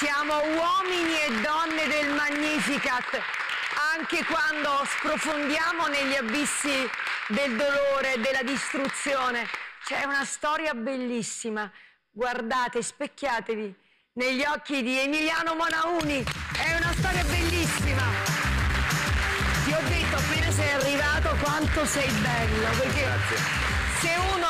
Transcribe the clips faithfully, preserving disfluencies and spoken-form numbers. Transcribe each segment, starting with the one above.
Siamo uomini e donne del Magnificat, anche quando sprofondiamo negli abissi del dolore, della distruzione. C'è una storia bellissima. Guardate, specchiatevi negli occhi di Emiliano Monauni. È una storia bellissima. Ti ho detto appena sei arrivato quanto sei bello, perché Grazie. Se uno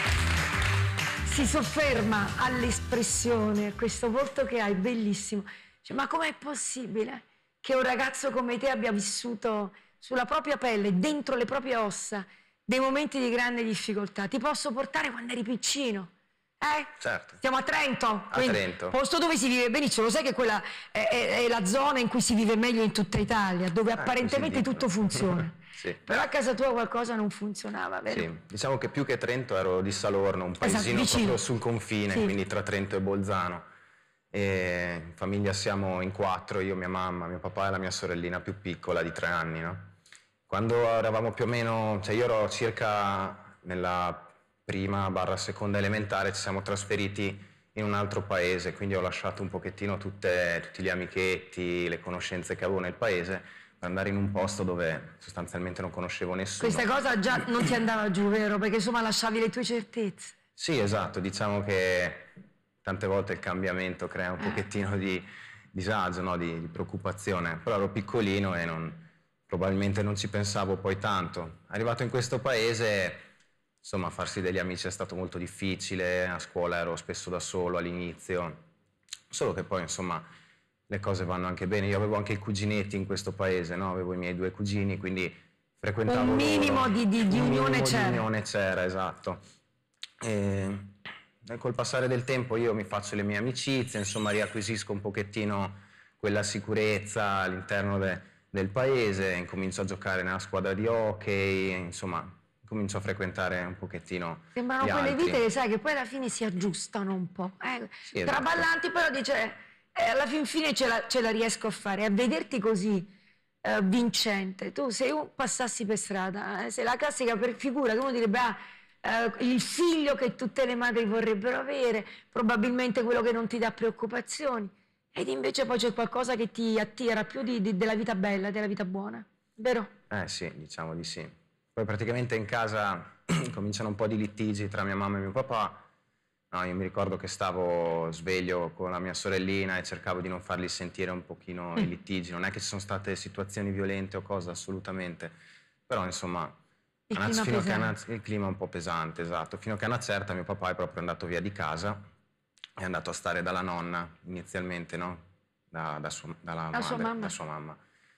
si sofferma all'espressione, a questo volto che hai, bellissimo, cioè, ma com'è possibile che un ragazzo come te abbia vissuto sulla propria pelle, dentro le proprie ossa, dei momenti di grande difficoltà? Ti posso portare quando eri piccino? Eh? Certo. Siamo a Trento, a Trento. Posto dove si vive benissimo. Lo sai che quella è, è, è la zona in cui si vive meglio in tutta Italia, dove ah, apparentemente tutto funziona. Sì. Però a casa tua qualcosa non funzionava, vero? Sì, diciamo che più che Trento ero di Salorno, un paesino esatto, proprio sul confine, sì. Quindi tra Trento e Bolzano. E in famiglia siamo in quattro, io, mia mamma, mio papà e la mia sorellina più piccola di tre anni, no? Quando eravamo più o meno, cioè io ero circa nella prima barra seconda elementare, ci siamo trasferiti in un altro paese, quindi ho lasciato un pochettino tutte, tutti gli amichetti, le conoscenze che avevo nel paese, per andare in un posto dove sostanzialmente non conoscevo nessuno. Questa cosa già non ti andava giù, vero? Perché insomma lasciavi le tue certezze. Sì, esatto, diciamo che tante volte il cambiamento crea un pochettino di disagio, no? di, di preoccupazione, però ero piccolino e non, probabilmente non ci pensavo poi tanto. Arrivato in questo paese, insomma, farsi degli amici è stato molto difficile, a scuola ero spesso da solo all'inizio, solo che poi insomma le cose vanno anche bene. Io avevo anche i cuginetti in questo paese, no? Avevo i miei due cugini, quindi frequentavo un minimo loro. di, di, di un unione c'era. Di unione c'era, esatto. E col passare del tempo io mi faccio le mie amicizie, insomma riacquisisco un pochettino quella sicurezza all'interno de, del paese, incomincio a giocare nella squadra di hockey, insomma comincio a frequentare un pochettino Sembrano gli quelle altri. vite che sai che poi alla fine si aggiustano un po', eh? Sì, esatto. Traballanti, però dice eh, alla fin fine ce la, ce la riesco a fare, a vederti così eh, vincente. Tu se io passassi per strada, eh, sei la classica per figura che uno direbbe ah, eh, il figlio che tutte le madri vorrebbero avere, probabilmente quello che non ti dà preoccupazioni, ed invece poi c'è qualcosa che ti attira più di, di, della vita bella, della vita buona, vero? Eh sì, diciamo di sì. Poi praticamente in casa cominciano un po' di litigi tra mia mamma e mio papà. No, io mi ricordo che stavo sveglio con la mia sorellina e cercavo di non farli sentire un pochino mm. i litigi. Non è che ci sono state situazioni violente o cose, assolutamente. Però insomma, il una, clima, fino che una, il clima è un po' pesante, esatto. Fino a che a una certa mio papà è proprio andato via di casa, è andato a stare dalla nonna inizialmente, no? Da, da, sua, dalla da, madre, sua mamma. da sua mamma.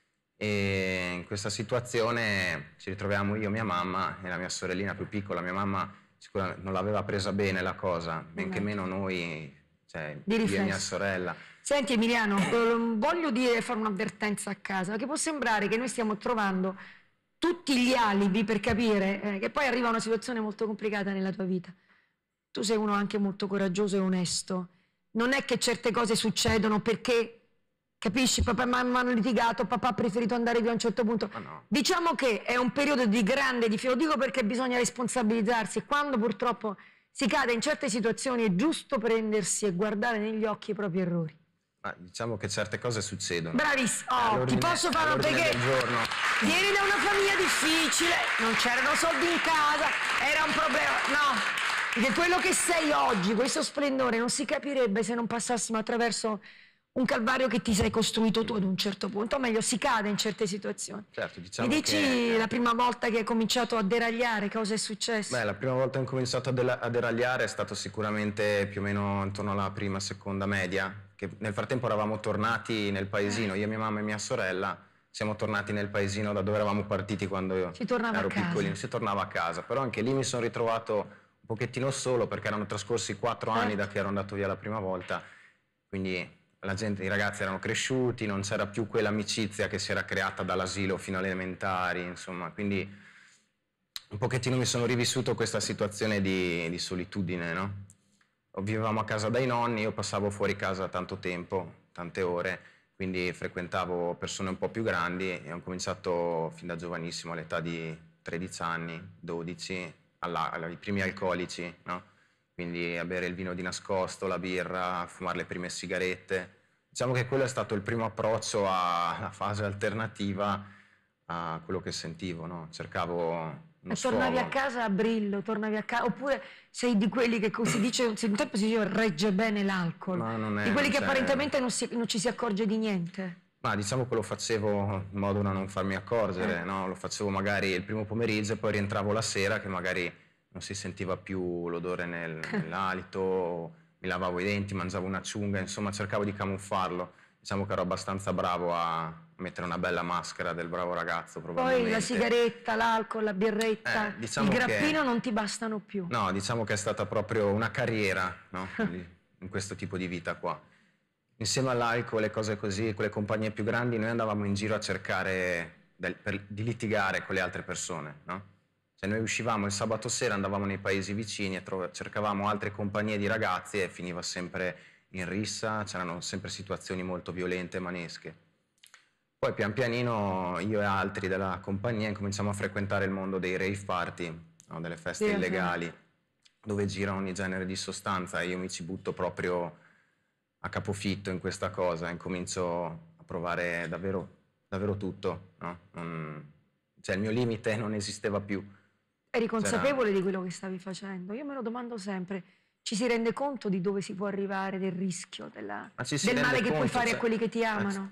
E in questa situazione ci ritroviamo io, mia mamma e la mia sorellina più piccola. Mia mamma sicuramente non l'aveva presa bene la cosa, men che meno noi, cioè io e mia sorella. Senti Emiliano, voglio dire, fare un'avvertenza a casa, che può sembrare che noi stiamo trovando tutti gli alibi per capire eh, che poi arriva una situazione molto complicata nella tua vita. Tu sei uno anche molto coraggioso e onesto. Non è che certe cose succedono perché capisci, papà e mamma hanno litigato, papà ha preferito andare via a un certo punto. Ah, no. Diciamo che è un periodo di grande difficoltà, lo dico perché bisogna responsabilizzarsi. Quando purtroppo si cade in certe situazioni è giusto prendersi e guardare negli occhi i propri errori. Ma diciamo che certe cose succedono. Bravissimo, oh, ti posso fare un perché vieni da una famiglia difficile, non c'erano soldi in casa, era un problema, no, perché quello che sei oggi, questo splendore, non si capirebbe se non passassimo attraverso un calvario che ti sei costruito tu ad un certo punto, o meglio, si cade in certe situazioni. Certo, diciamo Mi dici che... la prima volta che hai cominciato a deragliare, cosa è successo? Beh, la prima volta che ho cominciato a, a deragliare è stato sicuramente più o meno intorno alla prima, seconda media, che nel frattempo eravamo tornati nel paesino, io, mia mamma e mia sorella, siamo tornati nel paesino da dove eravamo partiti quando io si tornava ero a casa. piccolino, si tornava a casa, però anche lì mi sono ritrovato un pochettino solo perché erano trascorsi quattro anni da che ero andato via la prima volta, quindi la gente, i ragazzi erano cresciuti, non c'era più quell'amicizia che si era creata dall'asilo fino alle elementari, insomma, quindi un pochettino mi sono rivissuto questa situazione di, di solitudine, no? Vivevamo a casa dai nonni, io passavo fuori casa tanto tempo, tante ore, quindi frequentavo persone un po' più grandi e ho cominciato fin da giovanissimo, all'età di tredici anni, dodici, alla, ai primi alcolici, no? Quindi a bere il vino di nascosto, la birra, a fumare le prime sigarette, Diciamo che quello è stato il primo approccio alla fase alternativa a quello che sentivo, no? Cercavo uno E tornavi sfogo. a casa a brillo, tornavi a casa, oppure sei di quelli che così dice, un tempo si diceva regge bene l'alcol, Ma non è, di quelli non che c'è- apparentemente non, si- non ci si accorge di niente. Ma diciamo che lo facevo in modo da non farmi accorgere, Eh. no? Lo facevo magari il primo pomeriggio e poi rientravo la sera che magari non si sentiva più l'odore nel- nell'alito, mi lavavo i denti, mangiavo una ciunga, insomma cercavo di camuffarlo. Diciamo che ero abbastanza bravo a mettere una bella maschera del bravo ragazzo, probabilmente. Poi la sigaretta, l'alcol, la birretta, Eh, diciamo il che- grappino non ti bastano più. No, diciamo che è stata proprio una carriera, no? Di- in questo tipo di vita qua. Insieme all'alcol e cose così, quelle compagnie più grandi, noi andavamo in giro a cercare del- per- di litigare con le altre persone, no? Cioè noi uscivamo il sabato sera, andavamo nei paesi vicini e trov- cercavamo altre compagnie di ragazzi e finiva sempre in rissa, c'erano sempre situazioni molto violente e manesche. Poi pian pianino io e altri della compagnia incominciamo a frequentare il mondo dei rave party, no? Delle feste Sì, illegali, dove gira ogni genere di sostanza e io mi ci butto proprio a capofitto in questa cosa, incomincio a provare davvero, davvero tutto, no? Non- cioè il mio limite non esisteva più. Eri consapevole di quello che stavi facendo? Io me lo domando sempre. Ci si rende conto di dove si può arrivare, del rischio, della- Ma ci si del rende male che puoi conto, fare a cioè- quelli che ti eh, amano?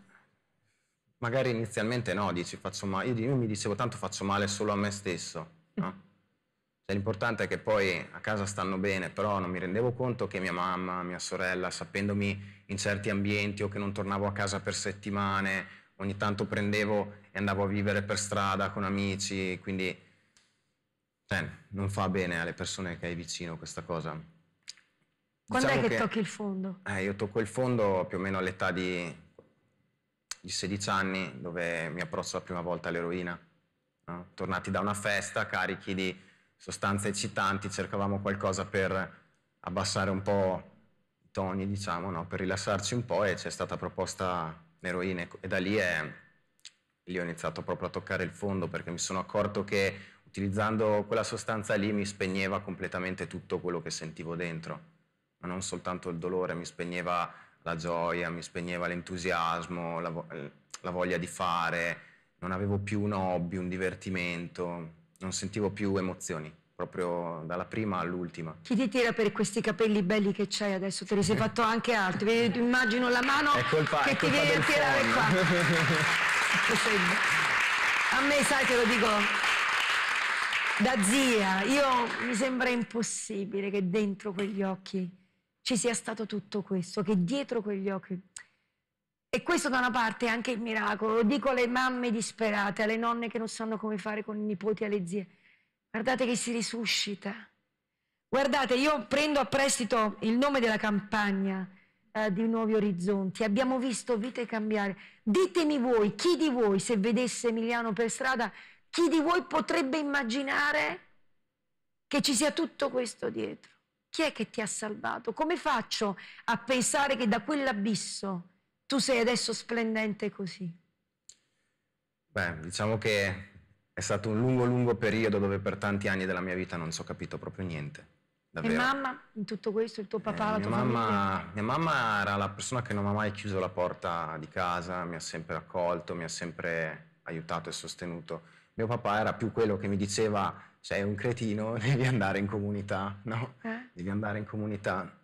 Magari inizialmente no, dici faccio male, io, io mi dicevo tanto faccio male solo a me stesso, no? Cioè, l'importante è che poi a casa stanno bene, però non mi rendevo conto che mia mamma, mia sorella, sapendomi in certi ambienti o che non tornavo a casa per settimane, ogni tanto prendevo e andavo a vivere per strada con amici, quindi cioè, non fa bene alle persone che hai vicino questa cosa. Quando Diciamo è che tocchi il fondo? eh, io tocco il fondo più o meno all'età di, di sedici anni, dove mi approccio la prima volta all'eroina. No? Tornati da una festa, carichi di sostanze eccitanti, cercavamo qualcosa per abbassare un po' i toni, diciamo, no? Per rilassarci un po' e c'è stata proposta l'eroina e da lì, è, lì ho iniziato proprio a toccare il fondo perché mi sono accorto che utilizzando quella sostanza lì mi spegneva completamente tutto quello che sentivo dentro. Ma non soltanto il dolore, mi spegneva la gioia, mi spegneva l'entusiasmo, la, vo la voglia di fare, non avevo più un hobby, un divertimento, non sentivo più emozioni, proprio dalla prima all'ultima. Chi ti tira per questi capelli belli che c'hai adesso? Te li sei fatto anche altri. Vedi, immagino la mano È colpa, che è ti colpa viene a del tirare phon. qua. A me, sai, te lo dico, da zia, io mi sembra impossibile che dentro quegli occhi ci sia stato tutto questo, che dietro quegli occhi... E questo da una parte è anche il miracolo, lo dico alle mamme disperate, alle nonne che non sanno come fare con i nipoti, alle zie. Guardate che si risuscita. Guardate, io prendo a prestito il nome della campagna eh, di Nuovi Orizzonti. Abbiamo visto vite cambiare. Ditemi voi, chi di voi, se vedesse Emiliano per strada, chi di voi potrebbe immaginare che ci sia tutto questo dietro? Chi è che ti ha salvato? Come faccio a pensare che da quell'abisso tu sei adesso splendente così? Beh, diciamo che è stato un lungo, lungo periodo dove per tanti anni della mia vita non ci ho capito proprio niente. Davvero. E mamma, in tutto questo, il tuo papà, Eh, la mia, tua mamma, famiglia? mia mamma era la persona che non mi ha mai chiuso la porta di casa, mi ha sempre accolto, mi ha sempre aiutato e sostenuto. Mio papà era più quello che mi diceva: sei un cretino, devi andare in comunità, no? Eh? Devi andare in comunità.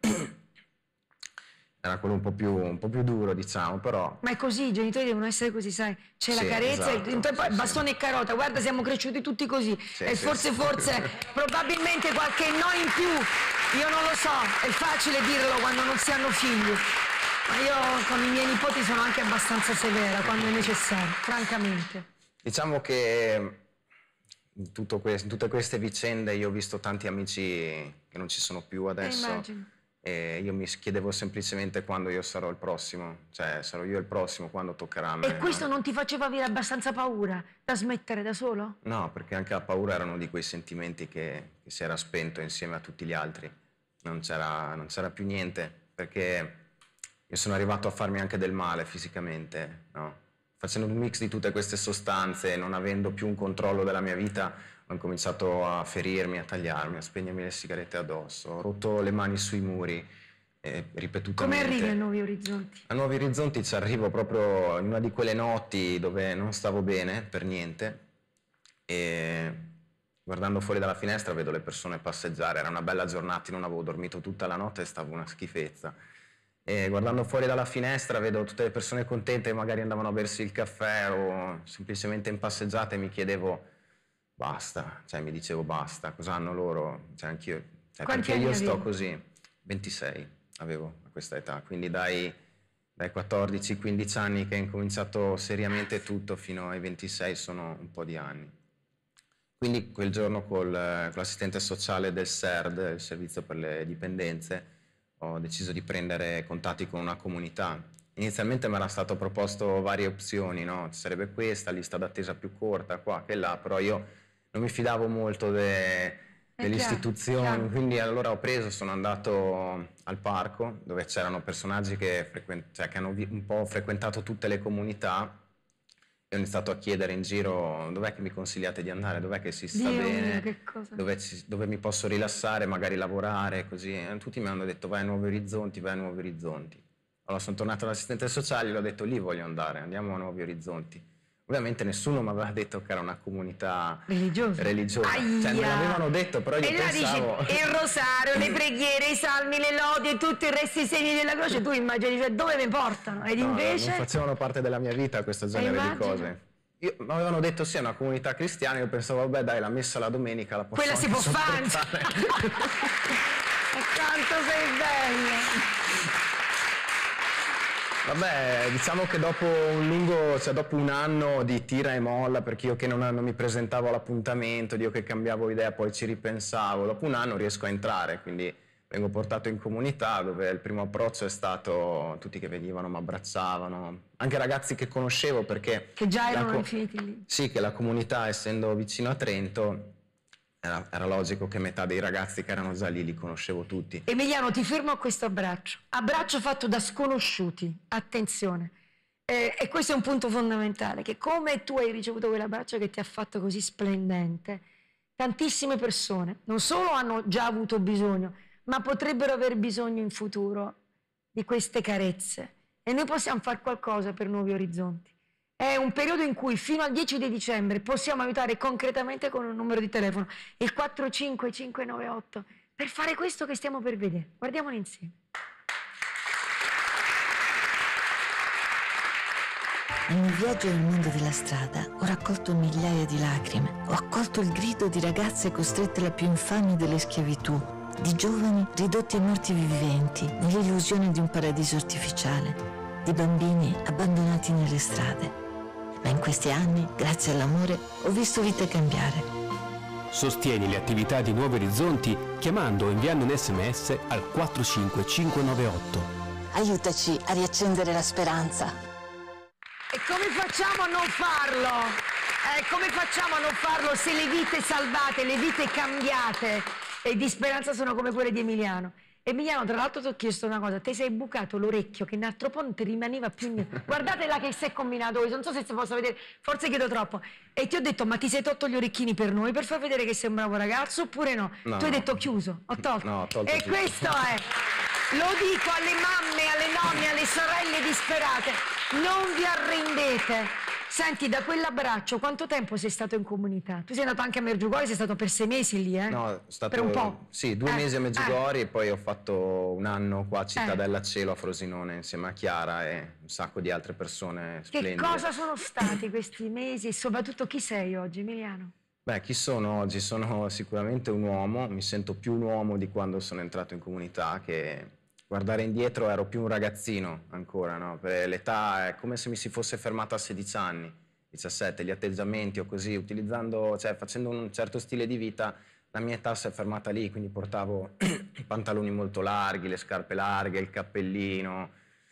Era quello un po' più, un po' più duro, diciamo, però... Ma è così, i genitori devono essere così, sai? C'è Sì, la carezza, esatto, il, poi sì, bastone sì. e carota, guarda siamo cresciuti tutti così Sì, e sì, forse, sì. forse, probabilmente qualche no in più, io non lo so, è facile dirlo quando non si hanno figli, ma io con i miei nipoti sono anche abbastanza severa quando è necessario, francamente. Diciamo che in, tutto questo, in tutte queste vicende io ho visto tanti amici che non ci sono più adesso. Eh, immagino. E io mi chiedevo semplicemente quando io sarò il prossimo, cioè sarò io il prossimo, quando toccherà a me. E questo no? non ti faceva avere abbastanza paura da smettere da solo? No, perché anche la paura era uno di quei sentimenti che, che si era spento insieme a tutti gli altri. Non c'era non c'era più niente, perché io sono arrivato a farmi anche del male fisicamente, no? Facendo un mix di tutte queste sostanze, non avendo più un controllo della mia vita, ho incominciato a ferirmi, a tagliarmi, a spegnermi le sigarette addosso, ho rotto le mani sui muri, eh, ripetutamente. Come arrivi a Nuovi Orizzonti? A Nuovi Orizzonti ci arrivo proprio in una di quelle notti dove non stavo bene per niente e guardando fuori dalla finestra vedo le persone passeggiare, era una bella giornata, non avevo dormito tutta la notte e stavo una schifezza. E guardando fuori dalla finestra vedo tutte le persone contente che magari andavano a bersi il caffè o semplicemente in passeggiata e mi chiedevo basta, cioè mi dicevo basta, cosa hanno loro? Cioè anch'io, cioè, perché io sto così? ventisei avevo a questa età, quindi dai, dai quattordici quindici anni che ho incominciato seriamente tutto fino ai ventisei sono un po' di anni. Quindi quel giorno col, con l'assistente sociale del S E R D, il servizio per le dipendenze, ho deciso di prendere contatti con una comunità. Inizialmente mi era stato proposto varie opzioni, no? Ci sarebbe questa, lista d'attesa più corta, qua, che là, però io non mi fidavo molto de, delle chiaro, istituzioni, chiaro. Quindi allora ho preso, sono andato al parco, dove c'erano personaggi che, cioè, che hanno un po' frequentato tutte le comunità, e ho iniziato a chiedere in giro dov'è che mi consigliate di andare, dov'è che si sta Dio bene, mio, che cosa? Dove, ci, dove mi posso rilassare, magari lavorare, così. E tutti mi hanno detto vai a Nuovi Orizzonti, vai a Nuovi Orizzonti. Allora sono tornato all'assistente sociale e gli ho detto lì voglio andare, andiamo a Nuovi Orizzonti. Ovviamente nessuno mi aveva detto che era una comunità religiosa, religiosa. Cioè me l'avevano detto, però io e pensavo... Dici, il rosario, le preghiere, i salmi, le lodi e tutti i resti i segni della croce, tu immagini cioè, dove mi portano? Ed no, invece... non facevano parte della mia vita questo genere di cose. Io, mi avevano detto sì, è una comunità cristiana, io pensavo vabbè dai, la messa la domenica la posso quella si può fare. Quanto sei bella! Vabbè, diciamo che dopo un lungo, cioè dopo un anno di tira e molla, perché io che non, non mi presentavo all'appuntamento, io che cambiavo idea, poi ci ripensavo, dopo un anno riesco a entrare, quindi vengo portato in comunità dove il primo approccio è stato tutti che venivano, mi abbracciavano, anche ragazzi che conoscevo perché... Che già erano finiti lì. Sì, che la comunità, essendo vicino a Trento, era, era logico che metà dei ragazzi che erano già lì li conoscevo tutti. Emiliano, ti fermo a questo abbraccio. Abbraccio fatto da sconosciuti, attenzione. Eh, e questo è un punto fondamentale, che come tu hai ricevuto quell'abbraccio che ti ha fatto così splendente, tantissime persone non solo hanno già avuto bisogno, ma potrebbero aver bisogno in futuro di queste carezze. E noi possiamo fare qualcosa per Nuovi Orizzonti. È un periodo in cui fino al dieci di dicembre possiamo aiutare concretamente con un numero di telefono, il quattro cinque cinque nove otto, per fare questo che stiamo per vedere. Guardiamolo insieme. Nel mio viaggio nel mondo della strada ho raccolto migliaia di lacrime, ho accolto il grido di ragazze costrette alla più infame delle schiavitù, di giovani ridotti a morti viventi nell'illusione di un paradiso artificiale, di bambini abbandonati nelle strade. Ma in questi anni, grazie all'amore, ho visto vite cambiare. Sostieni le attività di Nuovi Orizzonti chiamando o inviando un sms al quattro cinque cinque nove otto. Aiutaci a riaccendere la speranza. E come facciamo a non farlo? Eh, come facciamo a non farlo se le vite salvate, le vite cambiate e di speranza sono come quelle di Emiliano? Emiliano, tra l'altro ti ho chiesto una cosa, ti sei bucato l'orecchio che in altro ponte rimaneva più niente. Guardate là che si è combinato questo, non so se si possa vedere, forse chiedo troppo. E ti ho detto, ma ti sei tolto gli orecchini per noi, per far vedere che sei un bravo ragazzo oppure no? No. Tu hai detto chiuso, ho tolto. No, ho tolto e tutto. questo è, lo dico alle mamme, alle nonne, alle sorelle disperate, non vi arrendete. Senti, da quell'abbraccio, quanto tempo sei stato in comunità? Tu sei andato anche a Meggiugori, sei stato per sei mesi lì, eh? No, è stato, per un po'. Sì, due eh, mesi a Meggiugori eh. e poi ho fatto un anno qua a Cittadella eh. Cielo a Frosinone insieme a Chiara e un sacco di altre persone splendide. Che cosa sono stati questi mesi e soprattutto chi sei oggi, Emiliano? Beh, chi sono oggi? Sono sicuramente un uomo, mi sento più un uomo di quando sono entrato in comunità, che guardare indietro ero più un ragazzino ancora, no? Per l'età è come se mi si fosse fermato a sedici anni. diciassette, gli atteggiamenti o così, utilizzando, cioè facendo un certo stile di vita, la mia età si è fermata lì, quindi portavo i pantaloni molto larghi, le scarpe larghe, il cappellino.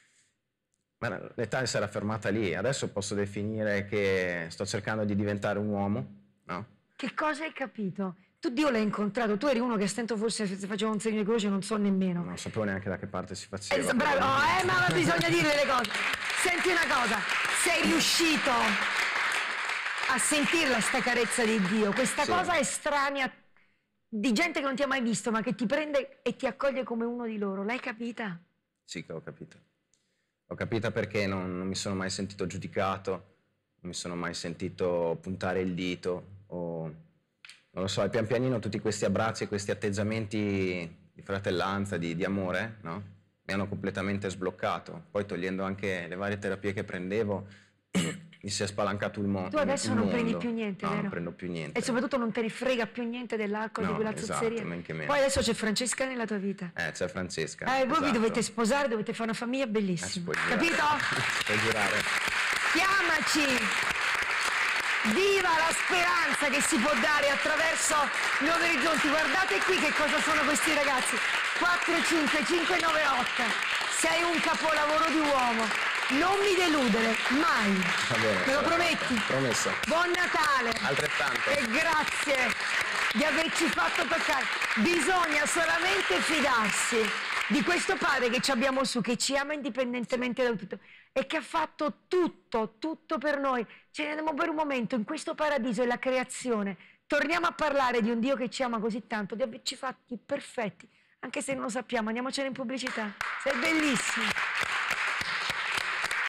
Ma l'età si era fermata lì, adesso posso definire che sto cercando di diventare un uomo, no? Che cosa hai capito? Tu Dio l'hai incontrato, tu eri uno che a stento forse se faceva un segno di croce, non so nemmeno. Non sapevo neanche da che parte si faceva. Eh, bravo, oh, eh, ma bisogna dire le cose. Senti una cosa, sei riuscito a sentirla sta carezza di Dio, questa sì. cosa estranea di gente che non ti ha mai visto, ma che ti prende e ti accoglie come uno di loro. L'hai capita? Sì che ho capito. L'ho capita perché non, non mi sono mai sentito giudicato, non mi sono mai sentito puntare il dito o, non lo so, e pian pianino tutti questi abbracci e questi atteggiamenti di fratellanza, di, di amore, no? Mi hanno completamente sbloccato. Poi togliendo anche le varie terapie che prendevo, mi si è spalancato il, mo Tu adesso il non mondo. prendi più niente, no, vero? non prendo più niente. E soprattutto non te ne frega più niente dell'alcol, No, di quella esatto, zozzeria. men che meno. Poi adesso c'è Francesca nella tua vita. Eh, c'è Francesca. Eh, voi vi esatto. dovete sposare, dovete fare una famiglia Eh, si bellissima. può girare. Capito? Si può girare. Chiamaci! Viva la speranza che si può dare attraverso Nuovi Orizzonti. Guardate qui che cosa sono questi ragazzi. quattro cinque cinque nove otto. Sei un capolavoro di uomo. Non mi deludere, mai. Va bene, Me lo ce la prometti? faccio. Promesso. Buon Natale. Altrettanto. E grazie di averci fatto toccare. Bisogna solamente fidarsi di questo padre che ci abbiamo su, che ci ama indipendentemente da tutto e che ha fatto tutto, tutto per noi. Ce ne andiamo per un momento in questo paradiso e la creazione. Torniamo a parlare di un Dio che ci ama così tanto, di averci fatti perfetti, anche se non lo sappiamo. Andiamocene in pubblicità. Sei bellissimo.